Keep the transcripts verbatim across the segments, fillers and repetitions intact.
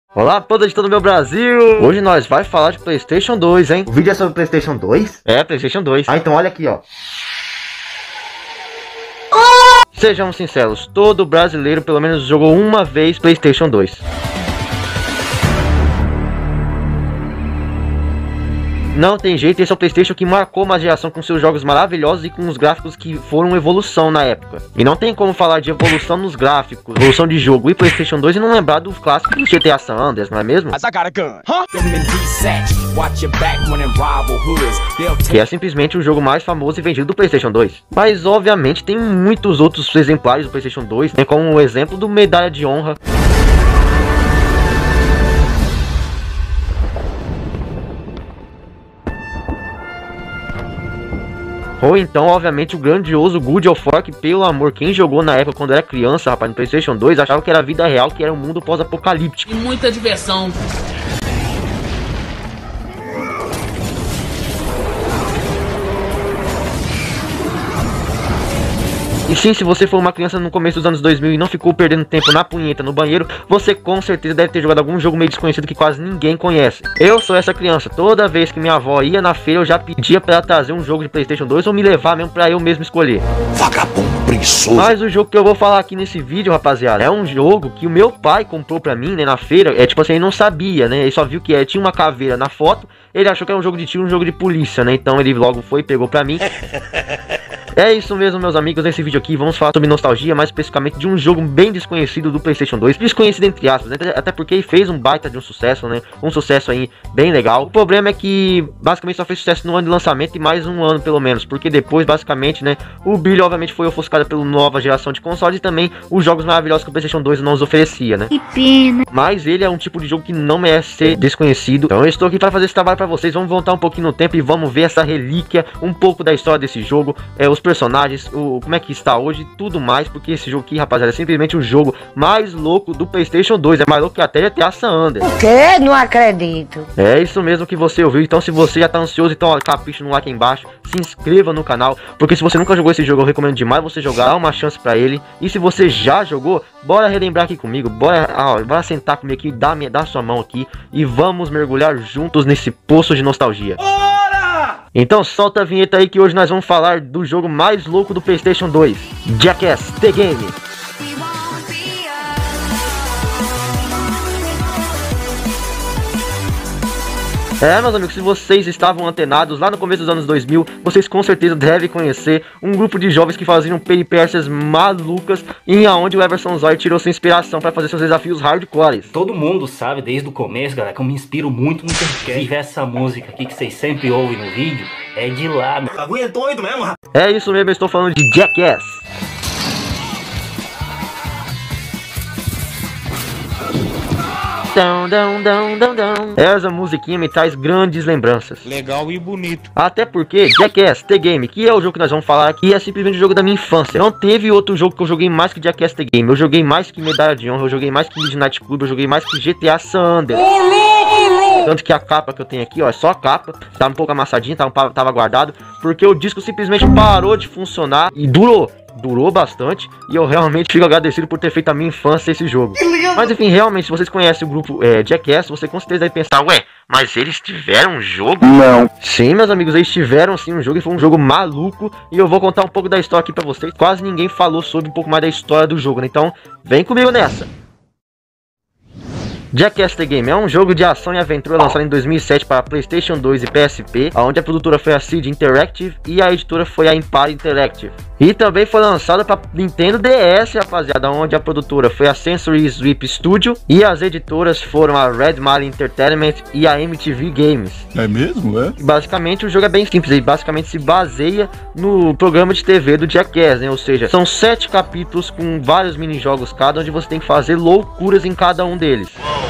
Olá, povo de todo o meu Brasil! Hoje nós vai falar de PlayStation dois, hein? O vídeo é sobre PlayStation dois? É, PlayStation dois. Ah, então olha aqui, ó. Sejamos sinceros, todo brasileiro pelo menos jogou uma vez PlayStation dois. Não tem jeito, esse é o PlayStation que marcou uma geração com seus jogos maravilhosos e com os gráficos que foram evolução na época. E não tem como falar de evolução nos gráficos, evolução de jogo e PlayStation dois e não lembrar do clássico do G T A San Andreas, não é mesmo? Que é simplesmente o jogo mais famoso e vendido do PlayStation dois. Mas obviamente tem muitos outros exemplares do PlayStation dois, né, como o exemplo do Medalha de Honra. Ou então, obviamente, o grandioso God of War, que, pelo amor, quem jogou na época quando era criança, rapaz, no PlayStation dois, achava que era vida real, que era um mundo pós-apocalíptico. E muita diversão. E sim, se você for uma criança no começo dos anos dois mil e não ficou perdendo tempo na punheta no banheiro, você com certeza deve ter jogado algum jogo meio desconhecido que quase ninguém conhece. Eu sou essa criança, toda vez que minha avó ia na feira eu já pedia pra ela trazer um jogo de PlayStation dois ou me levar mesmo pra eu mesmo escolher. Vagabundo preguiçoso. Mas o jogo que eu vou falar aqui nesse vídeo, rapaziada, é um jogo que o meu pai comprou pra mim, né, na feira. É tipo assim, ele não sabia, né, ele só viu que é, tinha uma caveira na foto, ele achou que era um jogo de tiro, um jogo de polícia, né, então ele logo foi e pegou pra mim. É isso mesmo, meus amigos, nesse vídeo aqui vamos falar sobre nostalgia, mais especificamente de um jogo bem desconhecido do PlayStation dois, desconhecido entre aspas, né? Até porque ele fez um baita de um sucesso, né, um sucesso aí bem legal. O problema é que basicamente só fez sucesso no ano de lançamento e mais um ano pelo menos, porque depois basicamente, né, o brilho obviamente foi ofuscado pela nova geração de consoles e também os jogos maravilhosos que o PlayStation dois não nos oferecia, né. Que pena. Mas ele é um tipo de jogo que não merece ser desconhecido, então eu estou aqui para fazer esse trabalho para vocês. Vamos voltar um pouquinho no tempo e vamos ver essa relíquia, um pouco da história desse jogo, é, os personagens, o, como é que está hoje, tudo mais, porque esse jogo aqui, rapaziada, é simplesmente o jogo mais louco do PlayStation dois, é mais louco que até G T A San Andreas. O quê? Não acredito. É isso mesmo que você ouviu. Então se você já tá ansioso, então ó, capricha no like aí embaixo, se inscreva no canal, porque se você nunca jogou esse jogo eu recomendo demais você jogar, dá uma chance pra ele. E se você já jogou, bora relembrar aqui comigo, bora, ó, bora sentar comigo aqui, dá, minha, dá sua mão aqui e vamos mergulhar juntos nesse poço de nostalgia. Então solta a vinheta aí que hoje nós vamos falar do jogo mais louco do PlayStation dois, Jackass The Game. É, meus amigos, se vocês estavam antenados lá no começo dos anos dois mil, vocês com certeza devem conhecer um grupo de jovens que faziam peripécias malucas e aonde o Everson Zoy tirou sua inspiração para fazer seus desafios hardcores. Todo mundo sabe desde o começo, galera, que eu me inspiro muito no Jackass. E essa música aqui que vocês sempre ouvem no vídeo é de lá, meu. O bagulho é doido mesmo, rapaz. É isso mesmo, eu estou falando de Jackass. Dão, dão, dão, dão, dão. Essa musiquinha me traz grandes lembranças. Legal e bonito. Até porque Jackass The Game, que é o jogo que nós vamos falar aqui, é simplesmente o jogo da minha infância. Não teve outro jogo que eu joguei mais que Jackass The Game. Eu joguei mais que Medalha de Honra, eu joguei mais que Midnight Club, eu joguei mais que G T A San Andreas. Tanto que a capa que eu tenho aqui, ó, é só a capa. Tá um pouco amassadinha, tava, tava guardado, porque o disco simplesmente parou de funcionar e durou. Durou bastante e eu realmente fico agradecido por ter feito a minha infância esse jogo. Mas enfim, realmente, se vocês conhecem o grupo é, Jackass, você com certeza deve pensar, ué, mas eles tiveram um jogo? Não. Sim, meus amigos, eles tiveram sim um jogo e foi um jogo maluco. E eu vou contar um pouco da história aqui pra vocês. Quase ninguém falou sobre um pouco mais da história do jogo, né? Então, vem comigo nessa. Jackass The Game é um jogo de ação e aventura lançado em dois mil e sete para PlayStation dois e P S P, onde a produtora foi a C I D Interactive e a editora foi a Empire Interactive. E também foi lançado para Nintendo D S, rapaziada, onde a produtora foi a Sensory Sweep Studio e as editoras foram a Red Mile Entertainment e a M T V Games. É mesmo, é? E basicamente o jogo é bem simples, ele basicamente se baseia no programa de T V do Jackass, né? Ou seja, são sete capítulos com vários minijogos cada, onde você tem que fazer loucuras em cada um deles.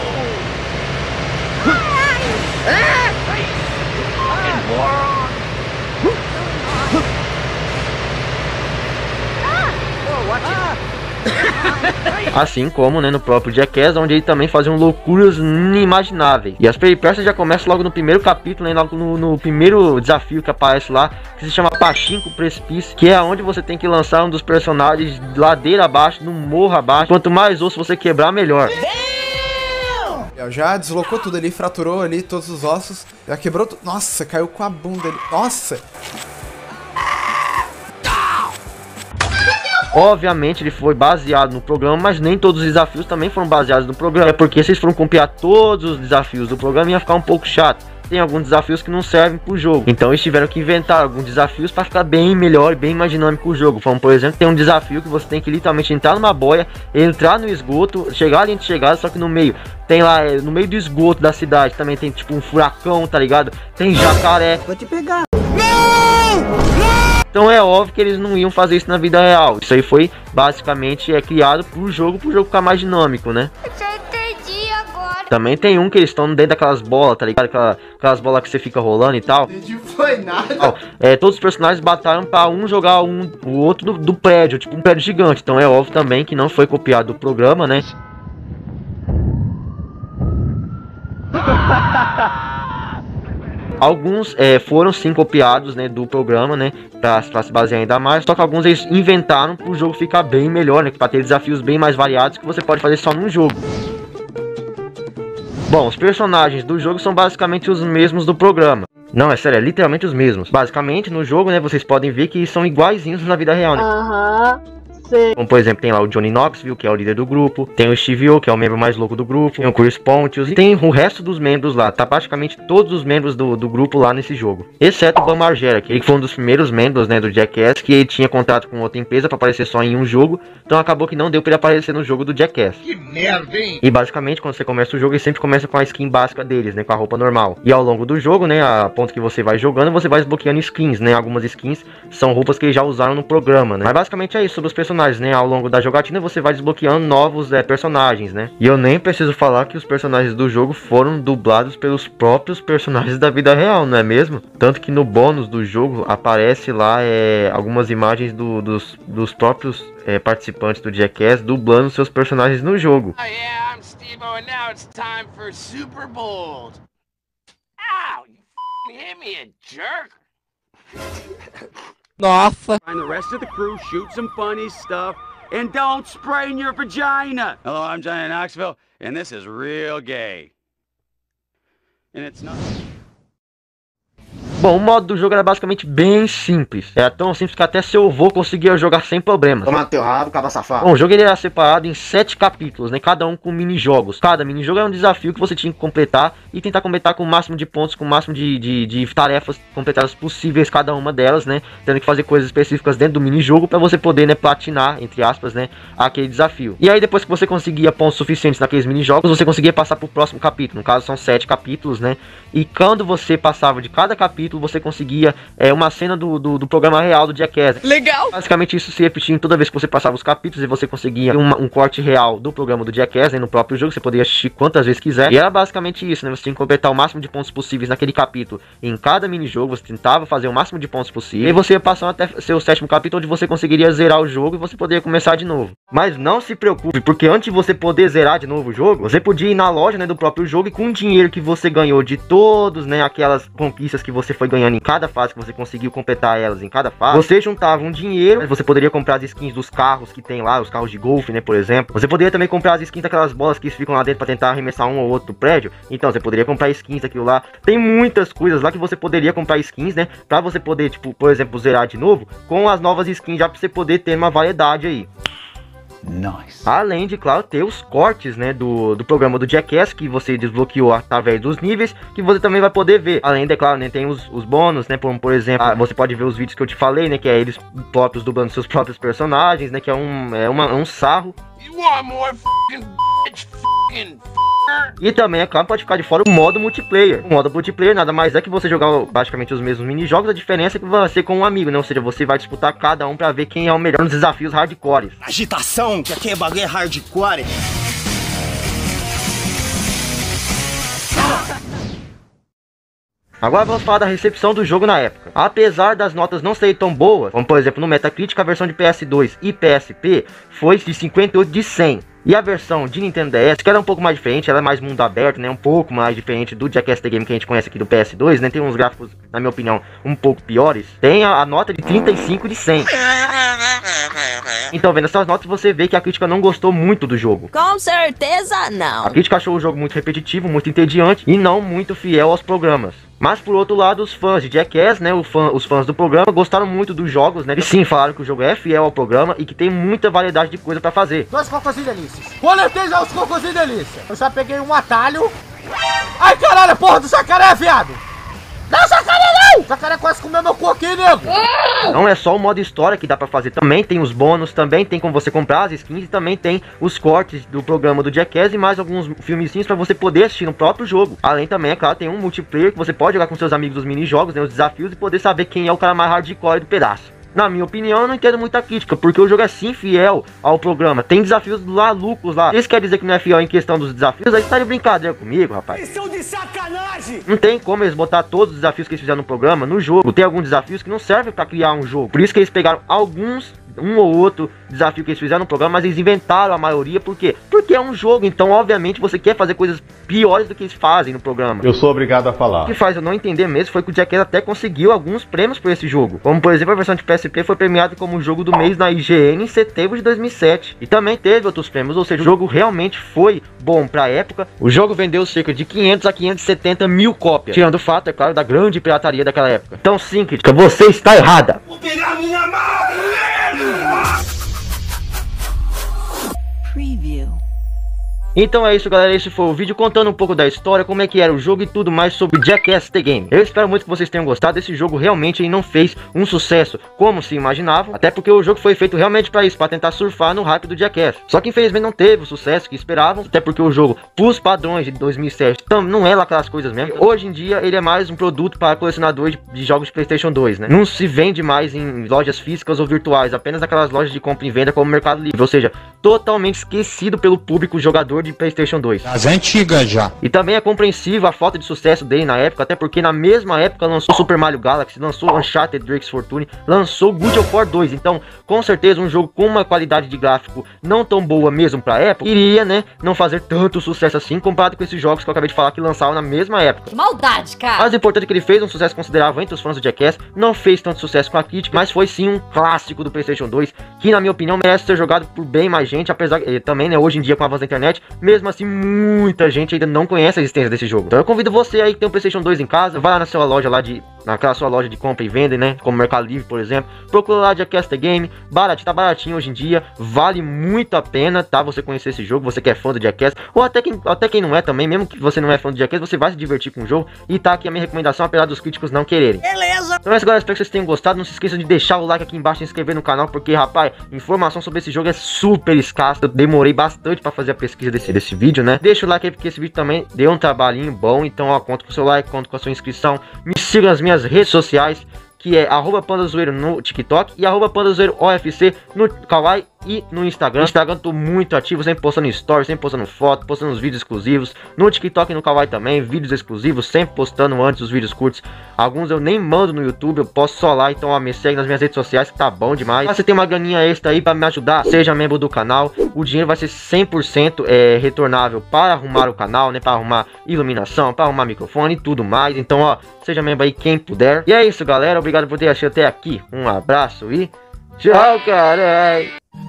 Assim como, né, no próprio Jackass, onde ele também fazia loucuras inimagináveis. E as peripécias já começam logo no primeiro capítulo, né, logo no, no primeiro desafio que aparece lá, que se chama Pachinko Precipício, que é onde você tem que lançar um dos personagens ladeira abaixo, no morro abaixo. Quanto mais osso você quebrar, melhor. Já deslocou tudo ali, fraturou ali todos os ossos. Já quebrou tudo. Nossa, caiu com a bunda ali. Nossa! Obviamente ele foi baseado no programa, mas nem todos os desafios também foram baseados no programa. É porque se eles foram copiar todos os desafios do programa, ia ficar um pouco chato. Tem alguns desafios que não servem pro jogo, então eles tiveram que inventar alguns desafios para ficar bem melhor e bem mais dinâmico o jogo. Como por exemplo, tem um desafio que você tem que literalmente entrar numa boia, entrar no esgoto, chegar ali entre chegada, só que no meio tem lá, no meio do esgoto da cidade também tem tipo um furacão, tá ligado? Tem jacaré. Vou te pegar. Então é óbvio que eles não iam fazer isso na vida real. Isso aí foi basicamente é criado pro jogo, pro jogo ficar mais dinâmico, né? Também tem um que eles estão dentro daquelas bolas, tá ligado? Aquela, aquelas bolas que você fica rolando e tal. Não foi nada. É, todos os personagens batalham pra um jogar um, o outro do, do prédio, tipo um prédio gigante. Então é óbvio também que não foi copiado do programa, né? Alguns é, foram sim copiados, né, do programa, né, pra, pra se basear ainda mais. Só que alguns eles inventaram pro jogo ficar bem melhor, né, pra ter desafios bem mais variados que você pode fazer só num jogo. Bom, os personagens do jogo são basicamente os mesmos do programa. Não, é sério, é literalmente os mesmos. Basicamente, no jogo, né, vocês podem ver que são iguaizinhos na vida real, né? Aham, sei. Como, por exemplo, tem lá o Johnny Knoxville, que é o líder do grupo. Tem o Steve O, que é o membro mais louco do grupo. Tem o Chris Pontius. E tem o resto dos membros lá. Tá praticamente todos os membros do, do grupo lá nesse jogo. Exceto o Bam Margera, que ele foi um dos primeiros membros, né, do Jackass, que ele tinha contrato com outra empresa pra aparecer só em um jogo. Então acabou que não deu pra ele aparecer no jogo do Jackass. Que merda, hein? E basicamente, quando você começa o jogo, ele sempre começa com a skin básica deles, né, com a roupa normal. E ao longo do jogo, né, a ponto que você vai jogando, você vai desbloqueando skins, né. Algumas skins são roupas que eles já usaram no programa, né. Mas basicamente é isso sobre os personagens, né. Ao longo da jogatina você vai desbloqueando novos é, personagens, né. E eu nem preciso falar que os personagens do jogo foram dublados pelos próprios personagens da vida real, não é mesmo? Tanto que no bônus do jogo aparece lá é, algumas imagens do, dos, dos próprios é, participantes do Jackass dublando seus personagens no jogo. Oh yeah, I'm Steve-O and now it's time for Super Bowl. Ow, you f***ing hit me, you jerk. Nossa. And the rest of the crew shoot some funny stuff and don't spray in your vagina. Hello, I'm Johnny Knoxville and this is real gay. And it's not... Bom, o modo do jogo era basicamente bem simples. Era tão simples que até seu avô conseguia jogar sem problemas. Toma teu rabo, caba safado. Bom, o jogo ele era separado em sete capítulos, né? Cada um com mini-jogos. Cada mini-jogo era um desafio que você tinha que completar e tentar completar com o máximo de pontos, com o máximo de, de, de tarefas completadas possíveis, cada uma delas, né? Tendo que fazer coisas específicas dentro do mini-jogo para você poder, né, platinar, entre aspas, né, aquele desafio. E aí depois que você conseguia pontos suficientes naqueles mini-jogos, você conseguia passar pro próximo capítulo. No caso são sete capítulos, né? E quando você passava de cada capítulo, você conseguia é, uma cena do, do, do programa real do Jackass. Legal! Basicamente isso se repetia em toda vez que você passava os capítulos e você conseguia uma, um corte real do programa do Jackass, né, no próprio jogo. Você poderia assistir quantas vezes quiser. E era basicamente isso, né? Você tinha que completar o máximo de pontos possíveis naquele capítulo. Em cada mini-jogo você tentava fazer o máximo de pontos possível. E você ia passando até seu sétimo capítulo, onde você conseguiria zerar o jogo e você poderia começar de novo. Mas não se preocupe, porque antes de você poder zerar de novo o jogo, você podia ir na loja, né, do próprio jogo e com o dinheiro que você ganhou de todos, né, aquelas conquistas que você foi ganhando em cada fase, que você conseguiu completar elas em cada fase, você juntava um dinheiro, você poderia comprar as skins dos carros que tem lá, os carros de golfe, né, por exemplo. Você poderia também comprar as skins daquelas bolas que ficam lá dentro pra tentar arremessar um ou outro prédio. Então você poderia comprar skins daquilo lá. Tem muitas coisas lá que você poderia comprar skins, né, pra você poder, tipo, por exemplo, zerar de novo com as novas skins, já pra você poder ter uma variedade aí. Nice. Além de, claro, ter os cortes, né, do, do programa do Jackass, que você desbloqueou através dos níveis, que você também vai poder ver. Além de, claro, né, tem os, os bônus, né, por, por exemplo, ah, você pode ver os vídeos que eu te falei, né, que é eles próprios dublando seus próprios personagens, né, que é um, é uma, um sarro. You want more f***ing bitch, f***ing f***er? E também, é claro, pode ficar de fora o modo multiplayer. O modo multiplayer nada mais é que você jogar basicamente os mesmos mini-jogos, a diferença é que vai ser com um amigo, né? Ou seja, você vai disputar cada um pra ver quem é o melhor nos desafios hardcores. Agitação, que aqui é bagulho hardcore. Agora vamos falar da recepção do jogo na época. Apesar das notas não serem tão boas, como por exemplo no Metacritic, a versão de P S dois e P S P foi de cinquenta e oito de cem. E a versão de Nintendo D S, que ela é um pouco mais diferente, ela é mais mundo aberto, né? Um pouco mais diferente do Jackass The Game que a gente conhece aqui do P S dois, né? Tem uns gráficos, na minha opinião, um pouco piores. Tem a, a nota de trinta e cinco de cem. Então, vendo essas notas, você vê que a crítica não gostou muito do jogo. Com certeza não. A crítica achou o jogo muito repetitivo, muito entediante e não muito fiel aos programas. Mas por outro lado, os fãs de Jackass, né, o fã, os fãs do programa, gostaram muito dos jogos, né? E sim, falaram que o jogo é fiel ao programa e que tem muita variedade de coisa pra fazer. Dois cocôzinhos delícias. Coletei já os cocôzinhos delícia. Eu já peguei um atalho. Ai, caralho, porra do jacaré, viado. Não, jacaré não! O jacaré quase comeu meu coquinho, nego. Não é só o modo história que dá pra fazer, também tem os bônus, também tem como você comprar as skins e também tem os cortes do programa do Jackass e mais alguns filmezinhos pra você poder assistir no próprio jogo. Além também, é claro, tem um multiplayer que você pode jogar com seus amigos os mini-jogos, né, os desafios e poder saber quem é o cara mais hardcore do pedaço. Na minha opinião, eu não entendo muita crítica, porque o jogo é sim fiel ao programa. Tem desafios malucos lá. Isso quer dizer que não é fiel em questão dos desafios? Aí você tá de brincadeira comigo, rapaz. Eles são de sacanagem! Não tem como eles botar todos os desafios que eles fizeram no programa no jogo. Tem alguns desafios que não servem pra criar um jogo. Por isso que eles pegaram alguns, um ou outro desafio que eles fizeram no programa, mas eles inventaram a maioria. Por quê? Porque é um jogo, então obviamente você quer fazer coisas piores do que eles fazem no programa. Eu sou obrigado a falar. O que faz eu não entender mesmo foi que o Jackass até conseguiu alguns prêmios por esse jogo. Como por exemplo a versão de P S P foi premiada como jogo do mês na I G N em setembro de dois mil e sete. E também teve outros prêmios, ou seja, o jogo realmente foi bom pra época. O jogo vendeu cerca de quinhentos a quinhentos e setenta mil cópias. Tirando o fato, é claro, da grande pirataria daquela época. Então sim, crítica, você está errada. Vou pegar minha mão! Preview. Então é isso, galera, esse foi o vídeo contando um pouco da história, como é que era o jogo e tudo mais sobre Jackass The Game. Eu espero muito que vocês tenham gostado. Esse jogo realmente ele não fez um sucesso como se imaginava, até porque o jogo foi feito realmente para isso, para tentar surfar no hype do Jackass. Só que infelizmente não teve o sucesso que esperavam, até porque o jogo, pros padrões de dois mil e sete, não é lá aquelas coisas mesmo. Hoje em dia ele é mais um produto para colecionadores de, de jogos de PlayStation dois, né? Não se vende mais em lojas físicas ou virtuais, apenas naquelas lojas de compra e venda como o Mercado Livre, ou seja, totalmente esquecido pelo público jogador de PlayStation dois. As antigas já. E também é compreensível a falta de sucesso dele na época, até porque na mesma época lançou Super Mario Galaxy, lançou Uncharted Drake's Fortune, lançou God of War dois. Então, com certeza, um jogo com uma qualidade de gráfico não tão boa mesmo pra época, iria, né, não fazer tanto sucesso assim, comparado com esses jogos que eu acabei de falar que lançaram na mesma época. Maldade, cara. Mas o importante é que ele fez um sucesso considerável entre os fãs do Jackass, não fez tanto sucesso com a crítica, mas foi sim um clássico do PlayStation dois, que na minha opinião merece ser jogado por bem mais gente, apesar que também, né, hoje em dia com o avanço da internet, mesmo assim muita gente ainda não conhece a existência desse jogo. Então eu convido você aí que tem um PlayStation dois em casa, vai lá na sua loja lá de, naquela sua loja de compra e venda, né, como Mercado Livre, por exemplo, procura lá Jackass The Game, barato, tá baratinho hoje em dia, vale muito a pena, tá, você conhecer esse jogo, você que é fã do Jackass, ou até quem, até quem não é também, mesmo que você não é fã do Jackass, você vai se divertir com o jogo, e tá aqui a minha recomendação, apesar dos críticos não quererem. Beleza! Então é isso, galera, espero que vocês tenham gostado, não se esqueçam de deixar o like aqui embaixo, se inscrever no canal, porque, rapaz, informação sobre esse jogo é super escassa, eu demorei bastante pra fazer a pesquisa desse, desse vídeo, né, deixa o like aí, porque esse vídeo também deu um trabalhinho bom, então, ó, conto com o seu like, conto com a sua inscrição, me siga nas minhas redes sociais, que é arroba pandazoeiro no TikTok e arroba pandazoeiro O F C no Kawaii e no Instagram. No Instagram tô muito ativo, sempre postando stories, sempre postando foto, postando os vídeos exclusivos. No TikTok e no Kawaii também, vídeos exclusivos, sempre postando antes os vídeos curtos. Alguns eu nem mando no YouTube, eu posto só lá, então ó, me segue nas minhas redes sociais que tá bom demais. Se você tem uma graninha extra aí pra me ajudar, seja membro do canal. O dinheiro vai ser cem por cento é, retornável para arrumar o canal, né, para arrumar iluminação, para arrumar microfone e tudo mais. Então ó, seja membro aí quem puder. E é isso, galera, obrigado por ter assistido até aqui. Um abraço e tchau, caralho.